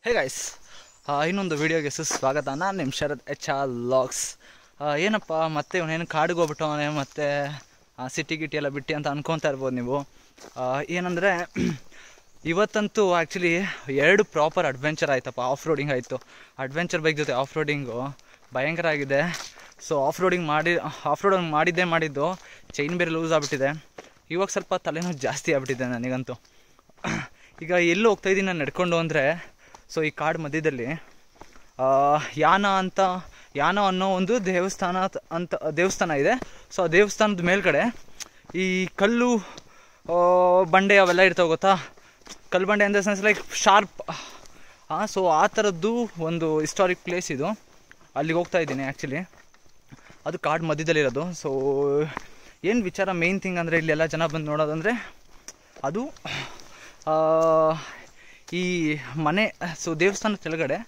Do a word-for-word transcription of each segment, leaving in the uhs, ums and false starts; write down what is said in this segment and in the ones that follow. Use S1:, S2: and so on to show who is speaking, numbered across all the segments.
S1: Hey guys, ಇನ್ನೊಂದು ವೀಡಿಯೋಗೆ ಸುಸ್ವಾಗತ. ನಾನು ನಿಮ್ಮ ಶರತ್ ಎಚ್ ಆರ್ ಲಾಗ್ಸ್. ಏನಪ್ಪ ಮತ್ತೆ ಇವನೇನು ಕಾಡಿಗೆ ಹೋಗ್ಬಿಟ್ಟವನೇ ಮತ್ತು ಸಿಟಿ ಗಿಟಿ ಎಲ್ಲ ಬಿಟ್ಟು ಅಂತ ಅನ್ಕೊತಾ ಇರ್ಬೋದು ನೀವು. ಏನಂದರೆ ಇವತ್ತಂತೂ ಆ್ಯಕ್ಚುಲಿ ಎರಡು ಪ್ರಾಪರ್ ಅಡ್ವೆಂಚರ್ ಆಯ್ತಪ್ಪ. ಆಫ್ ರೋಡಿಂಗ್ ಆಯಿತು, ಅಡ್ವೆಂಚರ್ ಬೈಕ್ ಜೊತೆ ಆಫ್ ರೋಡಿಂಗು ಭಯಂಕರ ಆಗಿದೆ. ಸೊ ಆಫ್ ರೋಡಿಂಗ್ ಮಾಡಿ ಆಫ್ ರೋಡಿಂಗ್ ಮಾಡಿದ್ದೇ ಮಾಡಿದ್ದು ಚೈನ್ ಬೇರೆ ಲೂಸ್ ಆಗಿಬಿಟ್ಟಿದೆ. ಇವಾಗ ಸ್ವಲ್ಪ ತಲೆನೋವು ಜಾಸ್ತಿ ಆಗ್ಬಿಟ್ಟಿದೆ ನನಗಂತೂ. ಈಗ ಎಲ್ಲೂ ಹೋಗ್ತಾಯಿದ್ದೀನಿ ನಾನು ನಡ್ಕೊಂಡು ಅಂದರೆ, ಸೊ ಈ ಕಾಡು ಮಧ್ಯದಲ್ಲಿ ಯಾನ ಅಂತ ಯಾನ ಅನ್ನೋ ಒಂದು ದೇವಸ್ಥಾನ ಅಂತ ದೇವಸ್ಥಾನ ಇದೆ. ಸೊ ಆ ದೇವಸ್ಥಾನದ ಮೇಲ್ಗಡೆ ಈ ಕಲ್ಲು ಬಂಡೆ ಅವೆಲ್ಲ ಇರ್ತಾವೆ ಗೊತ್ತಾ, ಕಲ್ಲು ಬಂಡೆ ಅಂದರೆ ಸೆನ್ಸ್ ಲೈಕ್ ಶಾರ್ಪ್. ಹಾಂ, ಸೊ ಆ ಥರದ್ದು ಒಂದು ಹಿಸ್ಟಾರಿಕ್ ಪ್ಲೇಸ್ ಇದು. ಅಲ್ಲಿಗೆ ಹೋಗ್ತಾ ಇದ್ದೀನಿ ಆ್ಯಕ್ಚುಲಿ. ಅದು ಕಾಡು ಮಧ್ಯದಲ್ಲಿರೋದು. ಸೊ ಏನು ವಿಚಾರ ಮೇಯ್ನ್ ಥಿಂಗ್ ಅಂದರೆ ಇಲ್ಲೆಲ್ಲ ಜನ ಬಂದು ನೋಡೋದಂದರೆ ಅದು ಈ ಮನೆ. ಸೊ ದೇವಸ್ಥಾನದ ಕೆಳಗಡೆ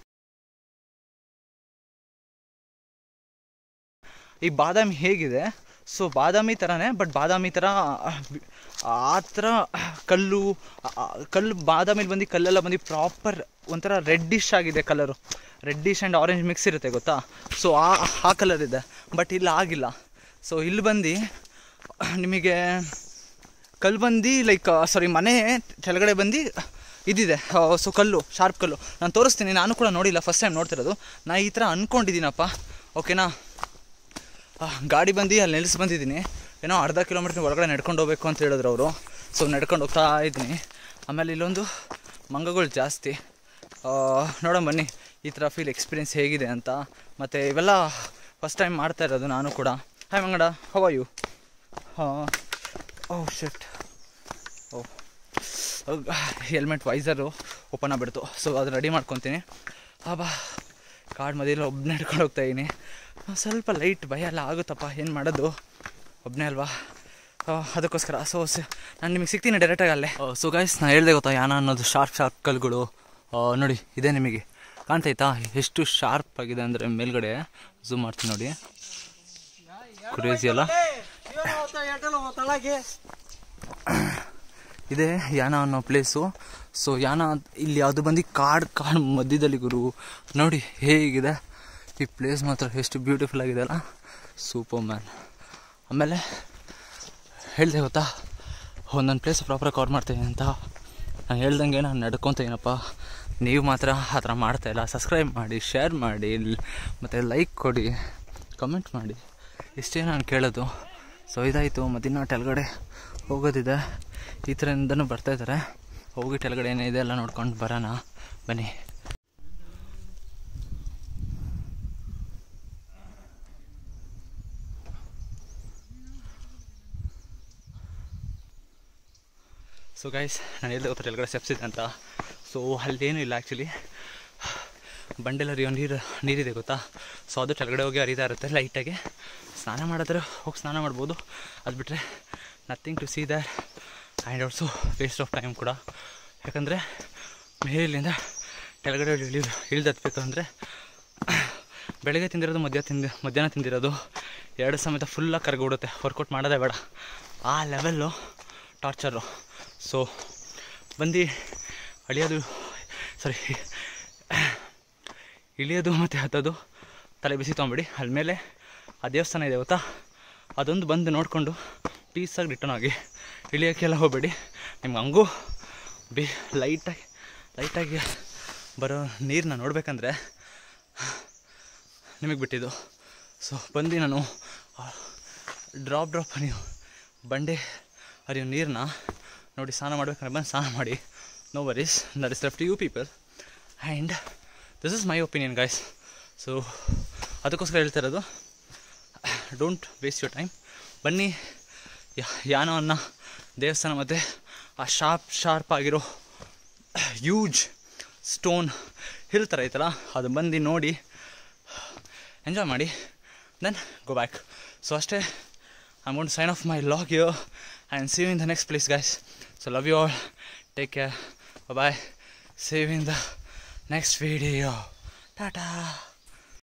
S1: ಈ ಬಾದಾಮಿ ಹೇಗಿದೆ, ಸೊ ಬಾದಾಮಿ ಥರನೇ, ಬಟ್ ಬಾದಾಮಿ ಥರ ಆ ಥರ ಕಲ್ಲು ಕಲ್ಲು ಬಾದಾಮಿಲಿ ಬಂದು ಕಲ್ಲೆಲ್ಲ ಬಂದು ಪ್ರಾಪರ್ ಒಂಥರ ರೆಡ್ಡಿಶ್ ಆಗಿದೆ colour. Reddish and orange mix ಇರುತ್ತೆ ಗೊತ್ತಾ. ಸೊ ಆ ಆ ಕಲರ್ ಇದೆ, ಬಟ್ ಇಲ್ಲಿ ಆಗಿಲ್ಲ. ಸೊ ಇಲ್ಲಿ ಬಂದು ನಿಮಗೆ ಕಲ್ಲು ಬಂದು ಲೈಕ್ ಸಾರಿ ಮನೆ ಕೆಳಗಡೆ ಬಂದು ಇದಿದೆ. ಸೊ ಕಲ್ಲು ಶಾರ್ಪ್ ಕಲ್ಲು ನಾನು ತೋರಿಸ್ತೀನಿ. ನಾನು ಕೂಡ ನೋಡಿಲ್ಲ, ಫಸ್ಟ್ ಟೈಮ್ ನೋಡ್ತಿರೋದು. ನಾನು ಈ ಥರ ಅಂದ್ಕೊಂಡಿದ್ದೀನಪ್ಪ, ಓಕೆನಾ. ಗಾಡಿ ಬಂದು ಅಲ್ಲಿ ನಿಲ್ಲಿಸಿ ಬಂದಿದ್ದೀನಿ. ಏನೋ ಅರ್ಧ ಕಿಲೋಮೀಟ್ರ್ ಒಳಗಡೆ ನಡ್ಕೊಂಡು ಹೋಗ್ಬೇಕು ಅಂತ ಹೇಳಿದ್ರು ಅವರು. ಸೊ ನಡ್ಕೊಂಡು ಹೋಗ್ತಾ ಇದ್ದೀನಿ. ಆಮೇಲೆ ಇಲ್ಲೊಂದು ಮಂಗಗಳು ಜಾಸ್ತಿ. ನೋಡೋಣ ಬನ್ನಿ ಈ ಥರ ಫೀಲ್ ಎಕ್ಸ್ಪೀರಿಯೆನ್ಸ್ ಹೇಗಿದೆ ಅಂತ. ಮತ್ತು ಇವೆಲ್ಲ ಫಸ್ಟ್ ಟೈಮ್ ಮಾಡ್ತಾ ಇರೋದು ನಾನು ಕೂಡ. ಹಾಯ್ ಮಂಗಡ, ಹೌ ಆರ್ ಯು? ಹಾಂ, oh shit, oh helmet visor open ಆಗಿಬಿಡ್ತು. ಸೊ ಅದು ರೆಡಿ ಮಾಡ್ಕೊತೀನಿ. ಬಾ ಕಾಡು ಮಧ್ಯದಲ್ಲಿ ಒಬ್ಬನೇ ನಡ್ಕೊಂಡು ಹೋಗ್ತಾಯಿದ್ದೀನಿ. ಸ್ವಲ್ಪ ಲೈಟ್ ಭಯ ಎಲ್ಲ ಆಗುತ್ತಪ್ಪ, ಏನು ಮಾಡೋದು, ಒಬ್ಬನೇ ಅಲ್ವಾ, ಅದಕ್ಕೋಸ್ಕರ. ಸೊ ನಾನು ನಿಮಗೆ ಸಿಗ್ತೀನಿ ಡೈರೆಕ್ಟಾಗಿ ಅಲ್ಲೇ. ಸೊ ಗೈಸ್, ನಾನು ಹೇಳ್ದೆ ಗೊತ್ತಾ, ಯಾನ ಅನ್ನೋದು ಶಾರ್ಪ್ ಶಾರ್ಪ್ ಕಲ್ಗಳು ನೋಡಿ ಇದೆ. ನಿಮಗೆ ಕಾಣ್ತೈತಾ ಎಷ್ಟು ಶಾರ್ಪ್ ಆಗಿದೆ ಅಂದರೆ? ಮೇಲ್ಗಡೆ ಝೂಮ್ ಮಾಡ್ತೀನಿ ನೋಡಿ, ಕ್ರೇಜಿ ಅಲ್ಲ. ಇದೆ ಯಾನ ಅನ್ನೋ ಪ್ಲೇಸು. ಸೊ ಯಾನ ಇಲ್ಲಿ ಅದು ಬಂದು ಕಾಡು ಕಾಡು ಮಧ್ಯದಲ್ಲಿ ಗುರು. ನೋಡಿ ಹೇಗಿದೆ ಈ ಪ್ಲೇಸ್, ಮಾತ್ರ ಎಷ್ಟು ಬ್ಯೂಟಿಫುಲ್ ಆಗಿದೆ ಅಲ್ಲ, ಸೂಪರ್ ಮ್ಯಾನ್. ಆಮೇಲೆ ಹೇಳಿದೆ ಗೊತ್ತಾ, ಒಂದೊಂದು ಪ್ಲೇಸ್ ಪ್ರಾಪರಾಗಿ ಕವರ್ ಮಾಡ್ತೀನಿ ಅಂತ. ನಾನು ಹೇಳ್ದಂಗೆ ನಾನು ನಡ್ಕೊತೀನಪ್ಪ. ನೀವು ಮಾತ್ರ ಆ ಥರ ಮಾಡ್ತಾಯಿಲ್ಲ. ಸಬ್ಸ್ಕ್ರೈಬ್ ಮಾಡಿ, ಶೇರ್ ಮಾಡಿ, ಮತ್ತು ಲೈಕ್ ಕೊಡಿ, ಕಮೆಂಟ್ ಮಾಡಿ, ಇಷ್ಟೇ ನಾನು ಕೇಳೋದು. ಸೊ ಇದಾಯಿತು. ಮತ್ತಿನ್ನ ಕೆಳಗಡೆ ಹೋಗೋದಿದೆ. ಈ ಥರದಿಂದನೂ ಬರ್ತಾಯಿದ್ದಾರೆ. ಹೋಗಿ ಕೆಳಗಡೆ ಏನಿದೆ ಎಲ್ಲ ನೋಡ್ಕೊಂಡು ಬರೋಣ ಬನ್ನಿ. ಸೊ ಗೈಸ್, ನಾನು ಹೇಳ್ದೆ ಗೊತ್ತಾ ಕೆಳಗಡೆ ಸ್ಟೆಪ್ಸ್ ಇದೆ ಅಂತ. ಸೊ ಅಲ್ಲೇನೂ ಇಲ್ಲ ಆ್ಯಕ್ಚುಲಿ. ಬಂಡೆಲ್ಲ ಹರಿಯೋ ನೀರು ನೀರಿದೆ ಗೊತ್ತಾ. ಸೊ ಅದು ಕೆಳಗಡೆ ಹೋಗಿ ಹರಿತಾ ಇರುತ್ತೆ ಲೈಟಾಗಿ. ಸ್ನಾನ ಮಾಡಿದ್ರೆ ಹೋಗಿ ಸ್ನಾನ ಮಾಡ್ಬೋದು. ಅದು ಬಿಟ್ಟರೆ nothing to see there. And also waste of time ಕೂಡ. ಯಾಕಂದರೆ ಮೇಲಿಂದ ಕೆಳಗಡೆ ಇಳಿ ಇಳಿದತ್ಬೇಕು ಅಂದರೆ ಬೆಳಗ್ಗೆ ತಿಂದಿರೋದು ಮಧ್ಯ ತಿಂದು ಮಧ್ಯಾಹ್ನ ತಿಂದಿರೋದು ಎರಡು ಸಮೇತ ಫುಲ್ಲಾಗಿ ಕರ್ಗೋಬಿಡುತ್ತೆ. ವರ್ಕೌಟ್ ಮಾಡೋದೇ ಬೇಡ, ಆ ಲೆವೆಲ್ಲು ಟಾರ್ಚರು. ಸೊ ಬಂದು ಅಳಿಯೋದು ಸಾರಿ ಇಳಿಯೋದು ಮತ್ತು ಹತ್ತೋದು ತಲೆ ಬಿಸಿ ತೊಗೊಂಬಿಡಿ. ಅಲ್ಲಿ ಮೇಲೆ ಆ ದೇವಸ್ಥಾನ ಇದೆ ಗೊತ್ತಾ, ಅದೊಂದು ಬಂದು ನೋಡಿಕೊಂಡು ಪೀಸಾಗಿ ರಿಟರ್ನ್ ಆಗಿ. ಇಳಿಯೋಕ್ಕೆಲ್ಲ ಹೋಗಬೇಡಿ. ನಿಮ್ಗೆ ಹಂಗೂ ಬಿ ಲೈಟಾಗಿ ಲೈಟಾಗಿ ಬರೋ ನೀರನ್ನ ನೋಡಬೇಕಂದ್ರೆ ನಿಮಗೆ ಬಿಟ್ಟಿದ್ದು. ಸೊ ಬಂದು ನಾನು ಡ್ರಾಪ್ ಡ್ರಾಪ್ ನೀವು ಬಂಡೆ ಹರಿಯೋ ನೀರನ್ನ ನೋಡಿ ಸ್ನಾನ ಮಾಡ್ಬೇಕಂದ್ರೆ ಬಂದು ಸ್ನಾನ ಮಾಡಿ. No worries, that is left to you people. And this is my opinion guys. So ಅದಕ್ಕೋಸ್ಕರ ಹೇಳ್ತಾ ಇರೋದು, ಡೋಂಟ್ ವೇಸ್ಟ್ ಯುವರ್ ಟೈಮ್. ಬನ್ನಿ ಯಾನ ಅನ್ನೋ ದೇವಸ್ಥಾನ ಮತ್ತು ಆ ಶಾರ್ಪ್ ಶಾರ್ಪ್ ಆಗಿರೋ ಹ್ಯೂಜ್ ಸ್ಟೋನ್ ಹಿಲ್ ಥರ ಐತಲ್ಲ, ಅದು ಬಂದು ನೋಡಿ ಎಂಜಾಯ್ ಮಾಡಿ, ದೆನ್ ಗೋ ಬ್ಯಾಕ್. ಸೊ ಅಷ್ಟೇ. I want to sign off my log here and see you in the next place guys. So love you all, take care, bye bye, see you in the next video, tata.